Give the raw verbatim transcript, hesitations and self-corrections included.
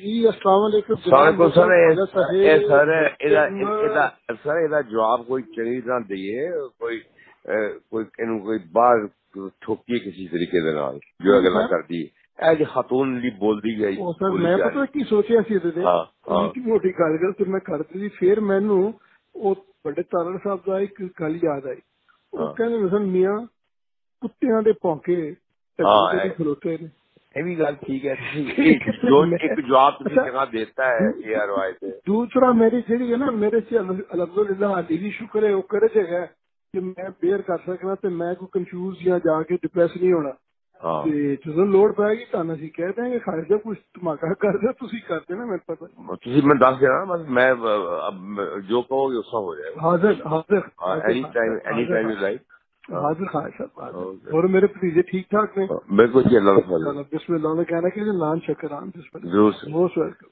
जी अस्सलाम वालेकुम सर जनाब सर ए सर ਇਹਦਾ साहेब ਇਹਦਾ ਸਰ ਇਹਦਾ ਜਵਾਬ ਕੋਈ ਚੰਗੀ ਤਰ੍ਹਾਂ ਦਈਏ ਕੋਈ ਕੋਈ ਇਹਨੂੰ ਕੋਈ ਬਾਹਰ ਠੋਕੀਏ ਕਿਸੇ ਤਰੀਕੇ ਦੇ ਨਾਲ ਜੋ ਅਗਲਾ ਕਰਦੀ ਹੈ ਇਹ ਜੇ ਖਾਤੂਨ ਲਈ ਬੋਲਦੀ ਗਈ ਉਹ ਸਰ ਮੈਂ ਪਤਾ ਕੀ ਸੋਚਿਆ ਸੀ ਇਹਦੇ ਤੇ ਨਿੱਕੀ ਮੋਟੀ ਗੱਲ ਕਰ ਤੇ ਮੈਂ ਕਰਦੀ ਸੀ ਫਿਰ ਮੈਨੂੰ ਉਹ ਵੱਡੇ ਤਾਲੜ ਸਾਹਿਬ ਦਾ ਇੱਕ ਗੱਲ ਯਾਦ ਆਈ ਉਹ ਕਹਿੰਦੇ ਮਿਸਨ ਮੀਆਂ ਕੁੱਤਿਆਂ ਦੇ ਭੌਂਕੇ ਢੱਡੇ ਖਲੋਤੇ ਨੇ ये भी गल ठीक है जो एक जवाब तुझे जगह देता है ये रवायत है। दूसरा मेरी जी है ना मेरे से अल्हम्दुलिल्लाह हाली भी शुक्र है वो करे जगह कि मैं बेयर कर सकना ते मैं कोई कंफ्यूज या जाके डिप्रेस नहीं होना ते ਜਦੋਂ ਲੋੜ ਪੈਗੀ ਤੁਹਾਨੂੰ ਅਸੀਂ ਕਹਿ ਦਾਂਗੇ ਖਾਲਿਦ ਸਾਹਿਬ ਕੁਝ ਧਮਾਕਾ ਕਰ ਦਿਓ ਤੁਸੀਂ ਕਰ ਦੇਣਾ ਮੈਨੂੰ ਪਤਾ ਤੁਸੀਂ ਮੈਂ ਦੱਸ ਦੇਣਾ ਬਸ ਮੈਂ ਜੋ ਕਹੋਗੇ ਉਸ ਹੋ ਜਾਏਗਾ ਹਾਜ਼ਰ ਹਾਜ਼ਰ any time any time you right हाजिर खान साहब और मेरे भतीजे ठीक ठाक ने बिल्कुल जी अल्लाह बिस्मिल्लाह ने कहना कि नान शक्कर आन जरूर मोस्ट वेलकम।